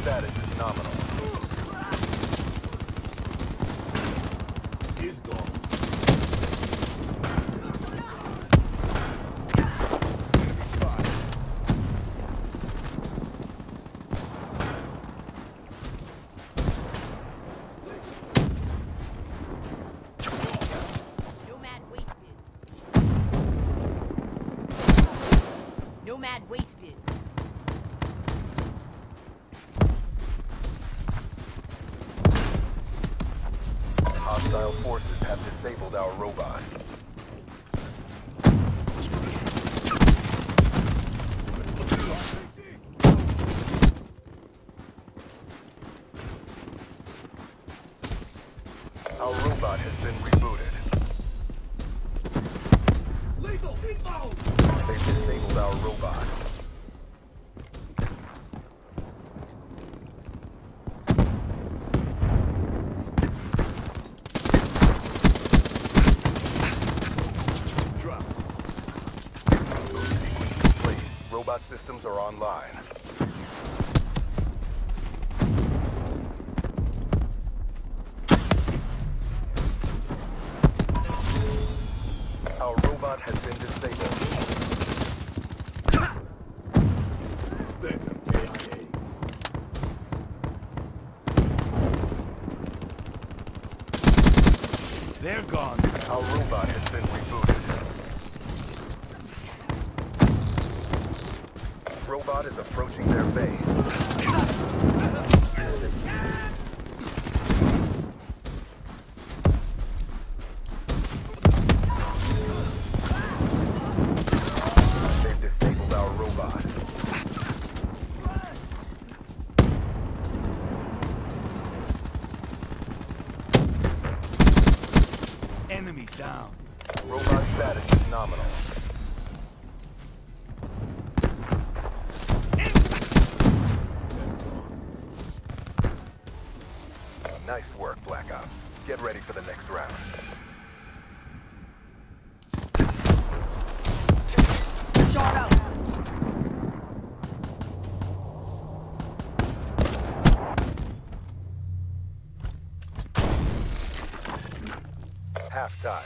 status is nominal. He's gone. Enemy spotted. Nomad wasted. Nomad wasted. Hostile forces have disabled our robot. Our robot has been rebooted. Lethal inbound! They've disabled our robot. Drop. Boot sequence complete. Robot systems are online. Our robot has been disabled. Spectre KIA. They're gone. Our robot has been rebooted. Robot is approaching their base. They've disabled our robot. Enemy down. Robot status is nominal. Nice work, Black Ops. Get ready for the next round. Shot out. Halftime.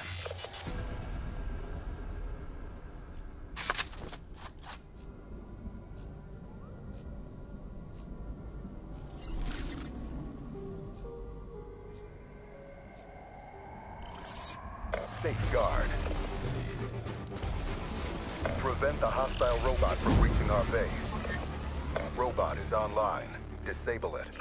Safeguard. Prevent the hostile robot from reaching our base. Robot is online. Disable it.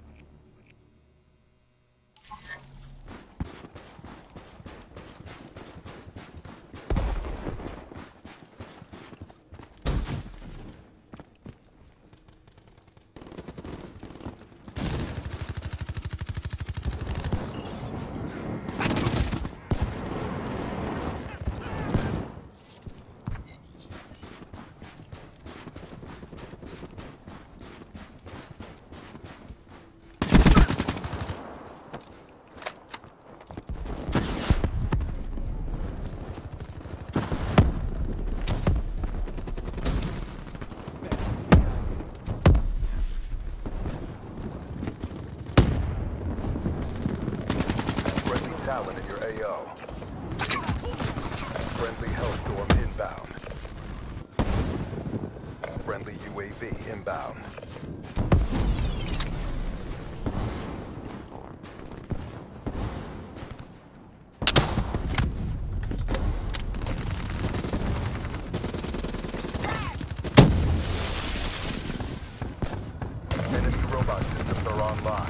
Talon in your AO. Friendly Hellstorm inbound. Friendly UAV inbound. Enemy robot systems are online.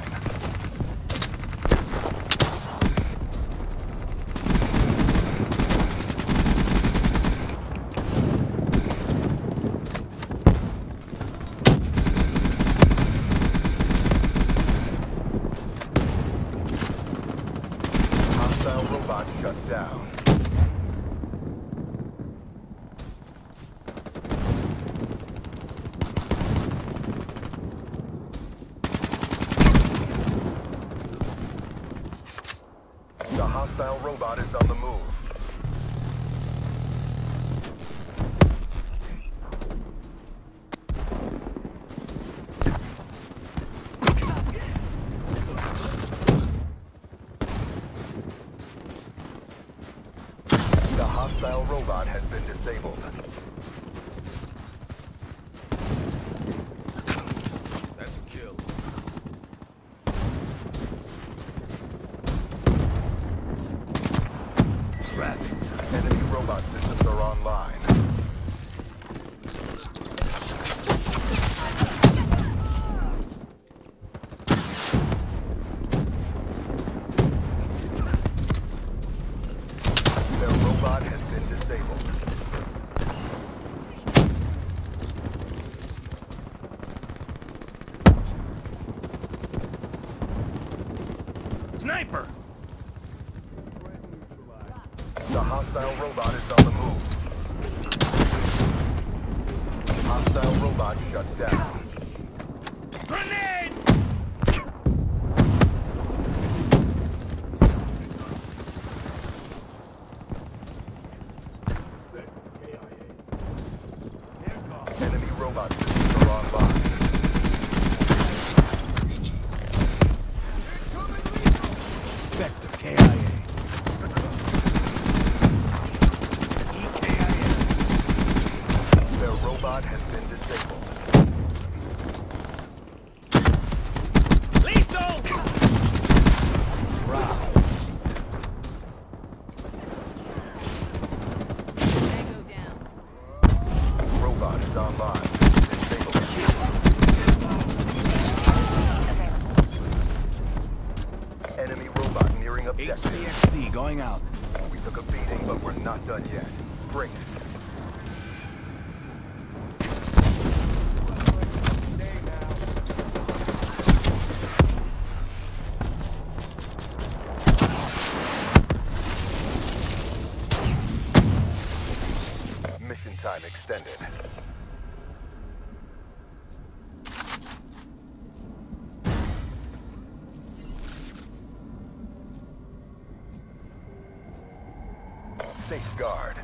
Hostile robot shut down. The hostile robot is on the move. hostile robot has been disabled. That's a kill. Enemy robot systems are online. Their robot has been disabled. Sniper! The hostile robot is on the move. Hostile robot shut down. Grenade! They're gone. Enemy robot systems are online. Spectre, KIA. EKIA. Their robot has been disabled. Lethal! Wow. Tango down. Robot is online. Disabled. Enemy robot nearing objective. HCXD going out. We took a beating, but we're not done yet. Bring it. Mission time extended. Safeguard.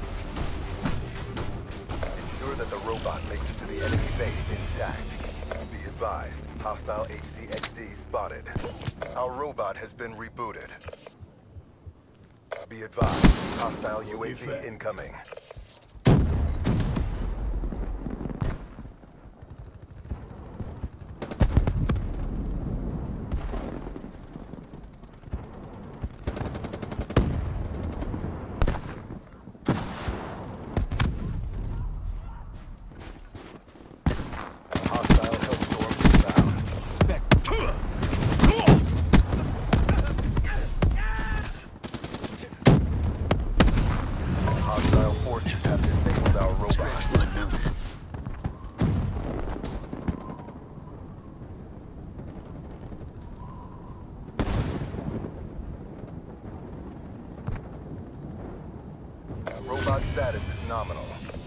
Ensure that the robot makes it to the enemy base intact. Be advised, hostile HCXD spotted. Our robot has been rebooted. Be advised, hostile UAV incoming. Hostile Hellstorm inbound. Spectre. Hostile forces have disabled our robot. Robot status is nominal.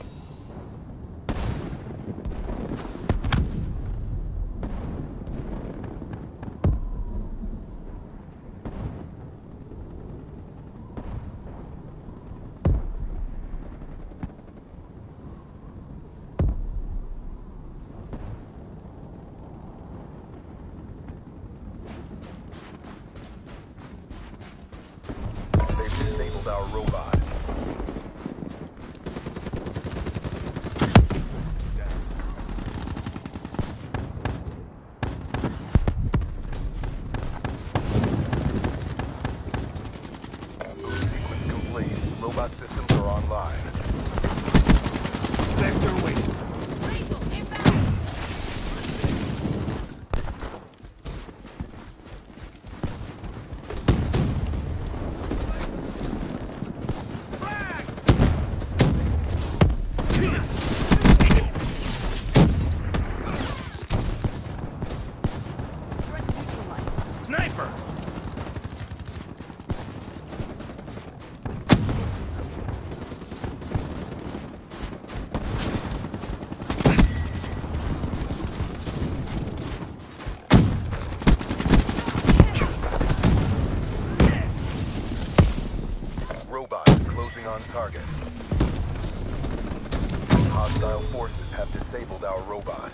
They've disabled our robot. Boost sequence complete. Robot systems are online. Spectre waiting. Lethal inbound. Threat neutralized. Sniper! Robot is closing on target. Hostile forces have disabled our robot.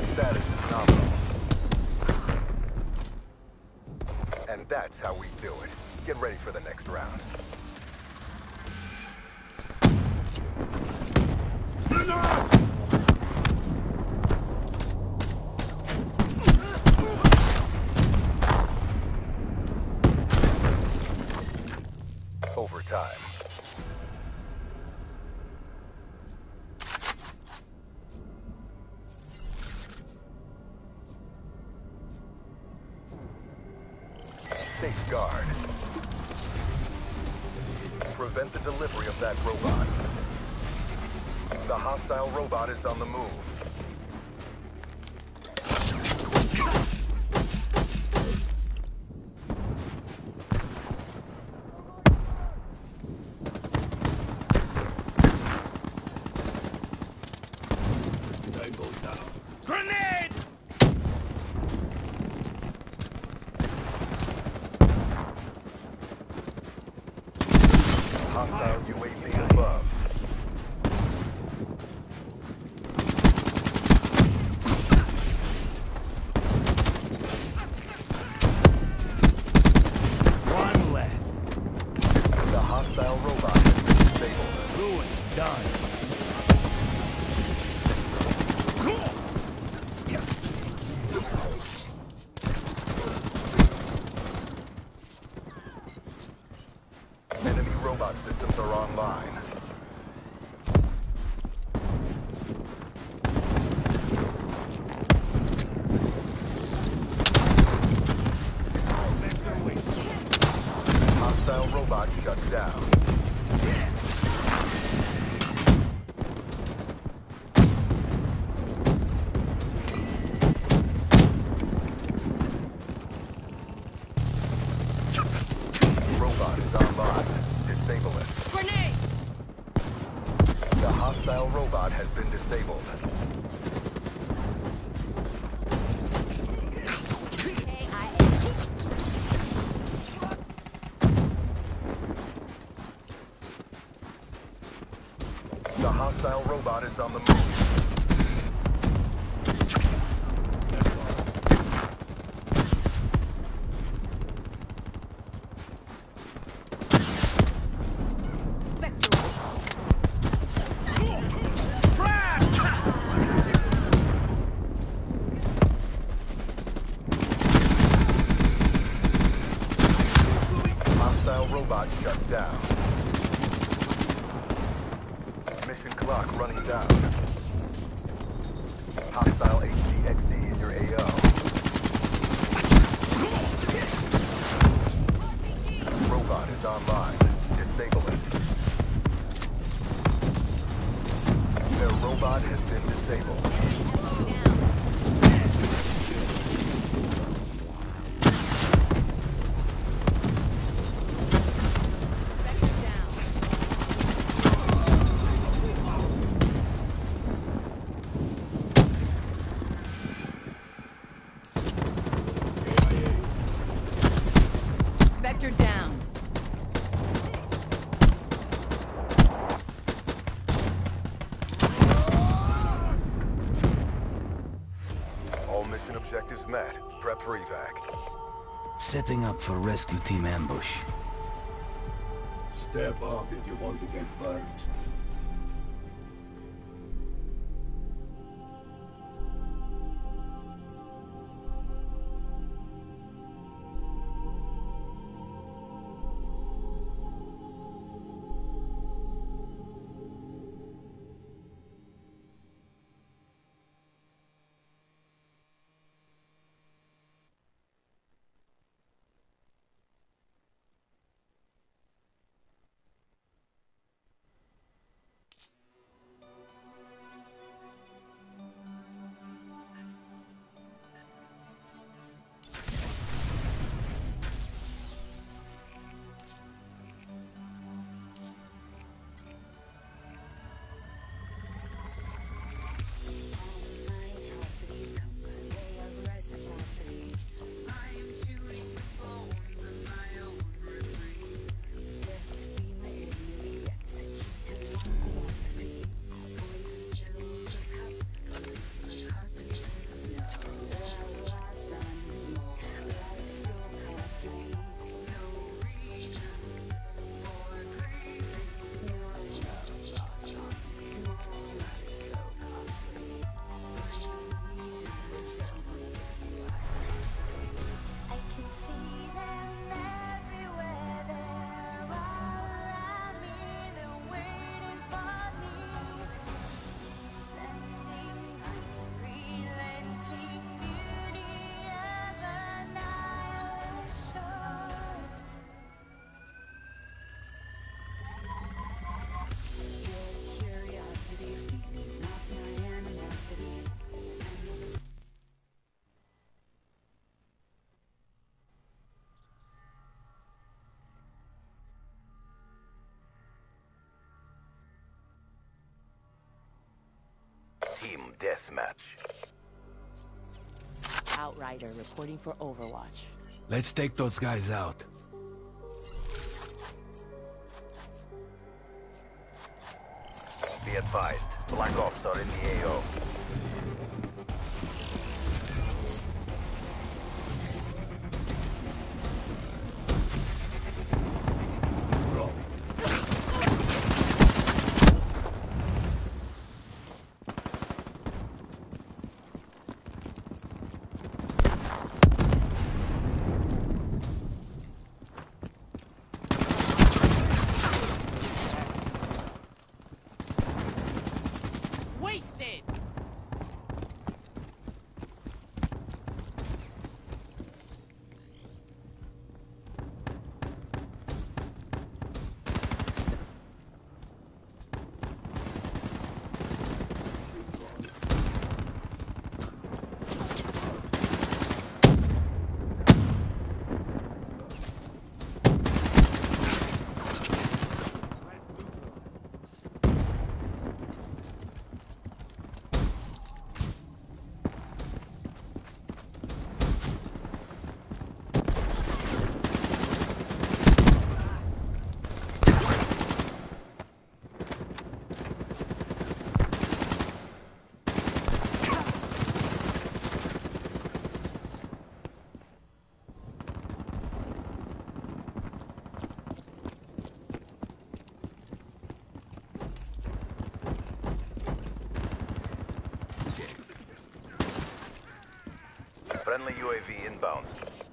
robot status is nominal. And that's how we do it. Get ready for the next round. Overtime. Safeguard. Prevent the delivery of that robot. The hostile robot is on the move. Grenade! Hostile UAV above. One less. The hostile robot has been disabled. Ruin. Done. Enemy robot systems are online. Hostile robot shut down. Robot is online. Disable it. Grenade! The hostile robot has been disabled. The hostile robot is on the move. Spectre. Hostile robot shut down. Mission clock running down. Hostile HCXD in your AO. Robot is online. Disable it. Their robot has been disabled. Spectre down. All mission objectives met. Prep for evac. Setting up for rescue team ambush. Step up if you want to get burnt. deathmatch. Outrider reporting for Overwatch. Let's take those guys out. Be advised, Black Ops are in the AO. Wasted! Friendly UAV inbound.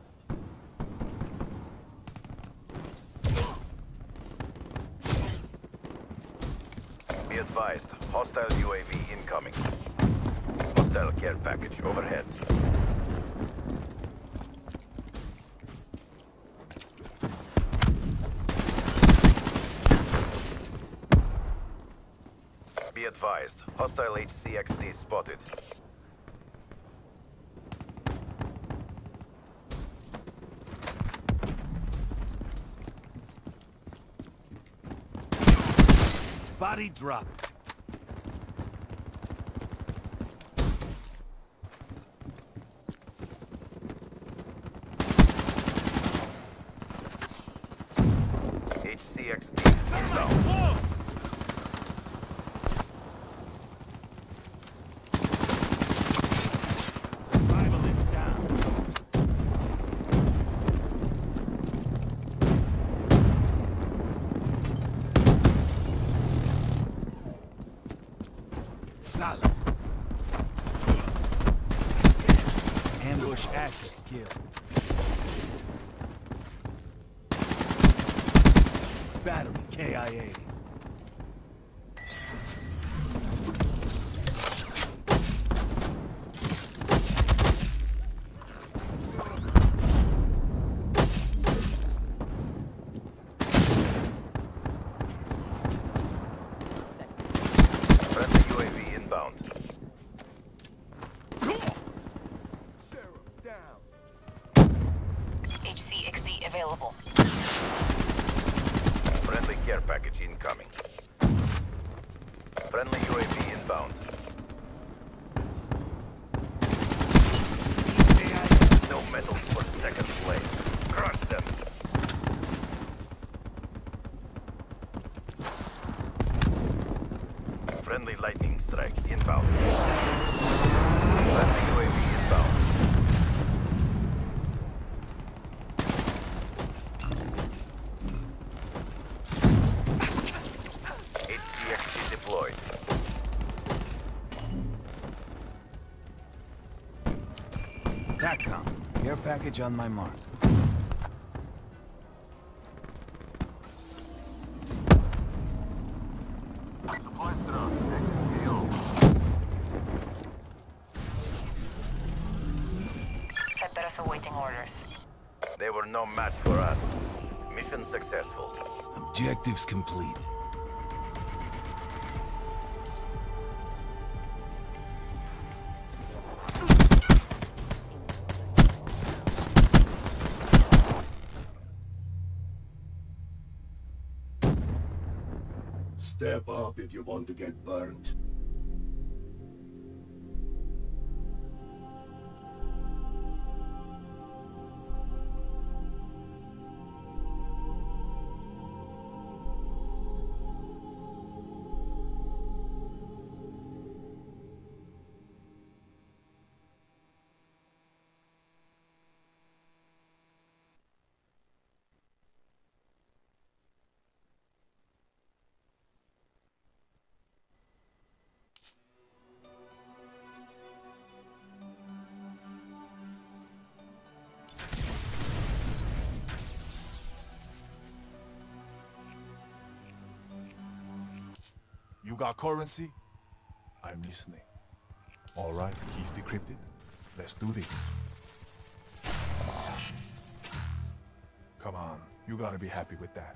Be advised, hostile UAV incoming. Hostile care package overhead. Be advised, hostile HCXD spotted. Body drop. HCXD inbound. Survival is down. Solid. Ambush asset kill. Battery KIA. Friendly UAV inbound. HCXD available. Friendly care package incoming. Friendly UAV inbound. No medals for second place. Crush them. Friendly lightning strike inbound. Friendly UAV inbound. HCXD deployed. TACCOM. Care package on my mark. Cerberus awaiting orders. They were no match for us. Mission successful. Objectives complete. Step up if you want to get burnt. You got currency? I'm listening. All right, keys decrypted. Let's do this. Come on, you gotta be happy with that.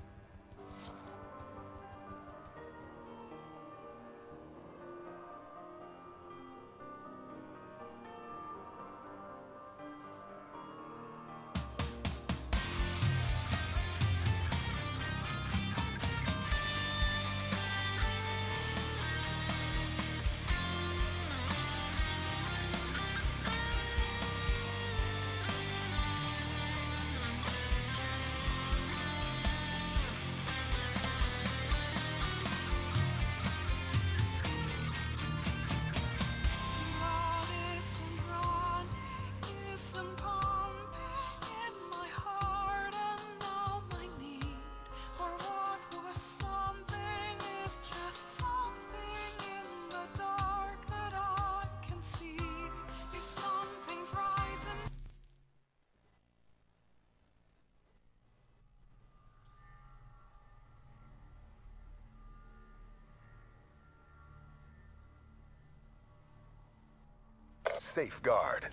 Safeguard.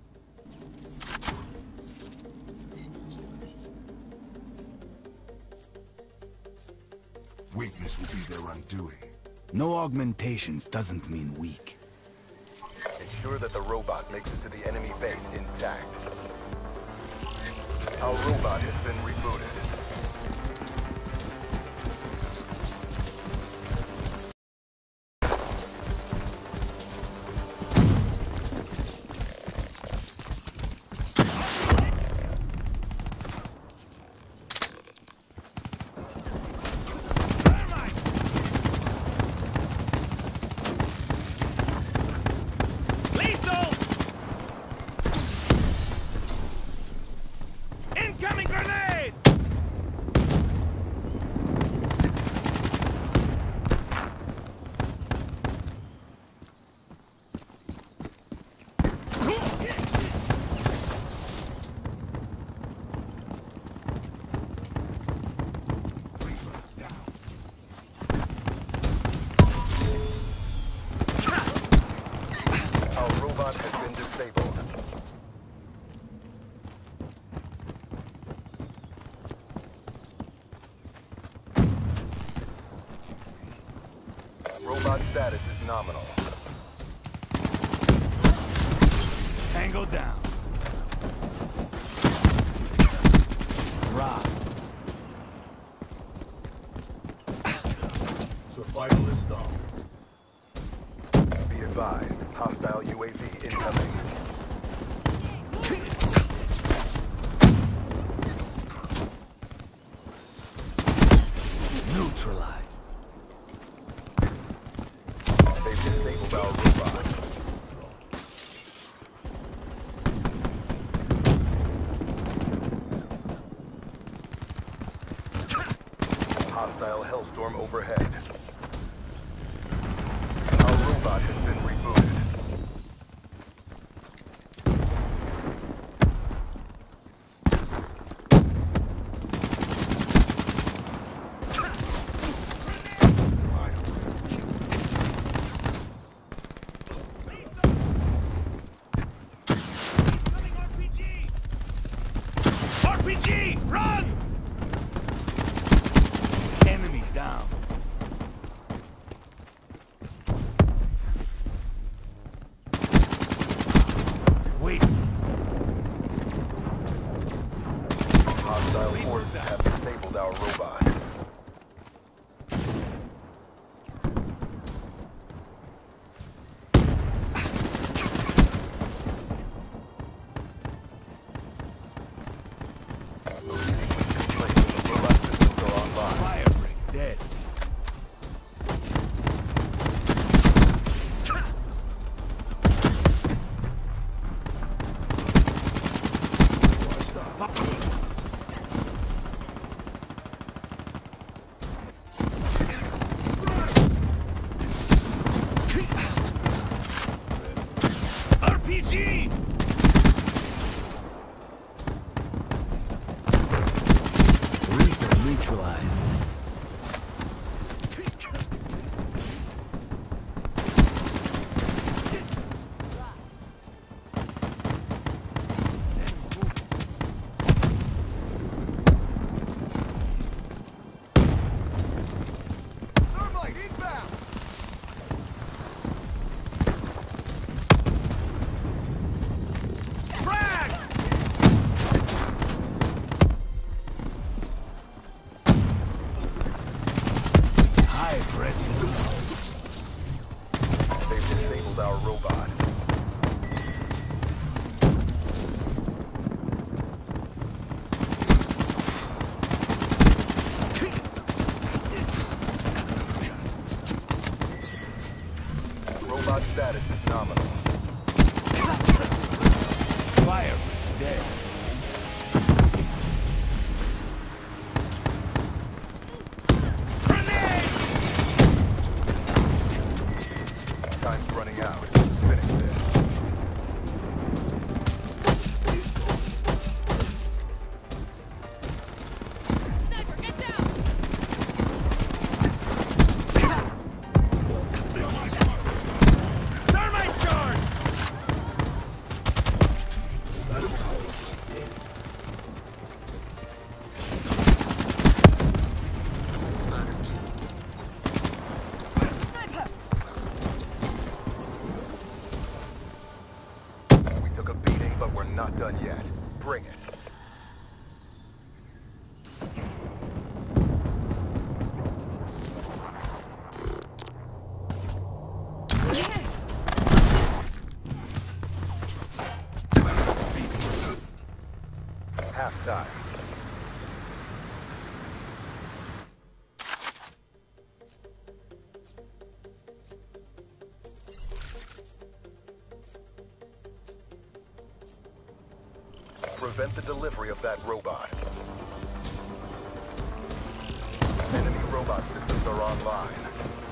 Weakness will be their undoing. No augmentations doesn't mean weak. Ensure that the robot makes it to the enemy base intact. Our robot has been rebooted. Incoming grenade! Our robot has been disabled. Robot status is nominal. Tango down. Rock. Survival is down. Be advised, hostile UAV incoming. Neutralized. They've disabled our robot. Hostile Hellstorm overhead. Our robot has been rebooted. RPG! Run! Enemy down. ready. They've disabled our robot. Robot status is nominal. Fire. Dead. Time's running out. Finish this. Sniper, get down! Thermite charge! We took a beating, but we're not done yet. Bring it. Halftime. Prevent the delivery of that robot. Enemy robot systems are online.